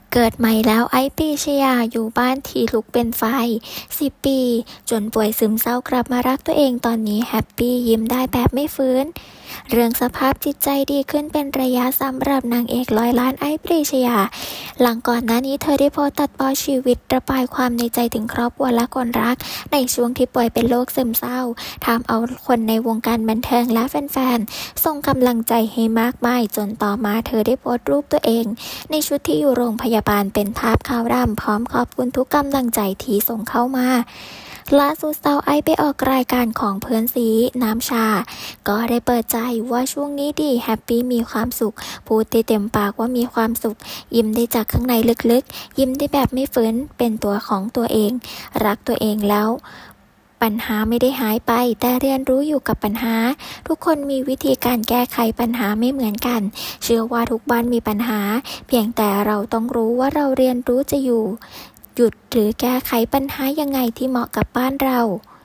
เกิดใหม่แล้วไอ้ปรีชยาอยู่บ้านทีลุกเป็นไฟ10 ปีจนป่วยซึมเศร้ากลับมารักตัวเองตอนนี้แฮปปี้ยิ้มได้แบบไม่ฟื้นเรื่องสภาพจิตใจดีขึ้นเป็นระยะสำหรับนางเอกร้อยล้านไอ้ปรีชยาหลังก่อนหน้านี้เธอได้โพสต์ตัดพ้อชีวิตระบายความในใจถึงครอบครัวและคนรักในช่วงที่ป่วยเป็นโรคซึมเศร้าทำเอาคนในวงการบันเทิงและแฟนๆส่งกำลังใจให้มากมายจนต่อมาเธอได้โพสต์รูปตัวเองในชุดที่อยู่โรงพยาบาลเป็นภาพขาวดำพร้อมขอบคุณทุกกำลังใจที่ส่งเข้ามาล่าสุดสาวไอไปออกรายการของเพื่อนซีน้ำชาก็ได้เปิดใจว่าช่วงนี้ดีแฮปปี้มีความสุขพูดได้เต็มปากว่ามีความสุขยิ้มได้จากข้างในลึกๆยิ้มได้แบบไม่ฝืนเป็นตัวของตัวเองรักตัวเองแล้วปัญหาไม่ได้หายไปแต่เรียนรู้อยู่กับปัญหาทุกคนมีวิธีการแก้ไขปัญหาไม่เหมือนกันเชื่อว่าทุกบ้านมีปัญหาเพียงแต่เราต้องรู้ว่าเราเรียนรู้จะหยุดหรือแก้ไขปัญหายังไงที่เหมาะกับบ้านเรา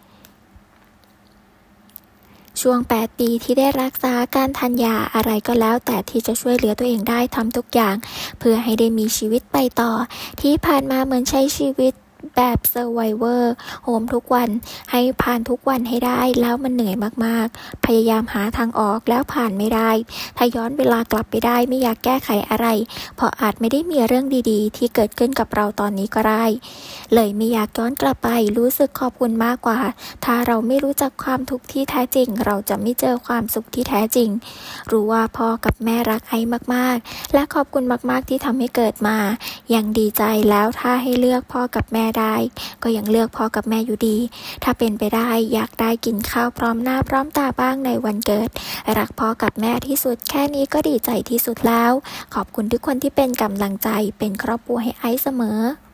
ช่วง8 ปีที่ได้รักษาการทานยาอะไรก็แล้วแต่ที่จะช่วยเหลือตัวเองได้ทำทุกอย่างเพื่อให้ได้มีชีวิตไปต่อที่ผ่านมาเหมือนใช้ชีวิตแบบเซอร์ไวเวอร์โหมทุกวันให้ผ่านทุกวันให้ได้แล้วมันเหนื่อยมากๆพยายามหาทางออกแล้วผ่านไม่ได้ถ้าย้อนเวลากลับไปได้ไม่อยากแก้ไขอะไรเพราะอาจไม่ได้มีเรื่องดีๆที่เกิดขึ้นกับเราตอนนี้ก็ได้เลยไม่อยากย้อนกลับไปรู้สึกขอบคุณมากกว่าถ้าเราไม่รู้จักความทุกข์ที่แท้จริงเราจะไม่เจอความสุขที่แท้จริงรู้ว่าพ่อกับแม่รักไอ้มากๆและขอบคุณมากๆที่ทำให้เกิดมายังดีใจแล้วถ้าให้เลือกพ่อกับแม่ได้ก็ยังเลือกพ่อกับแม่อยู่ดีถ้าเป็นไปได้อยากได้กินข้าวพร้อมหน้าพร้อมตาบ้างในวันเกิดรักพ่อกับแม่ที่สุดแค่นี้ก็ดีใจที่สุดแล้วขอบคุณทุกคนที่เป็นกำลังใจเป็นครอบครัวให้ไอซ์เสมอ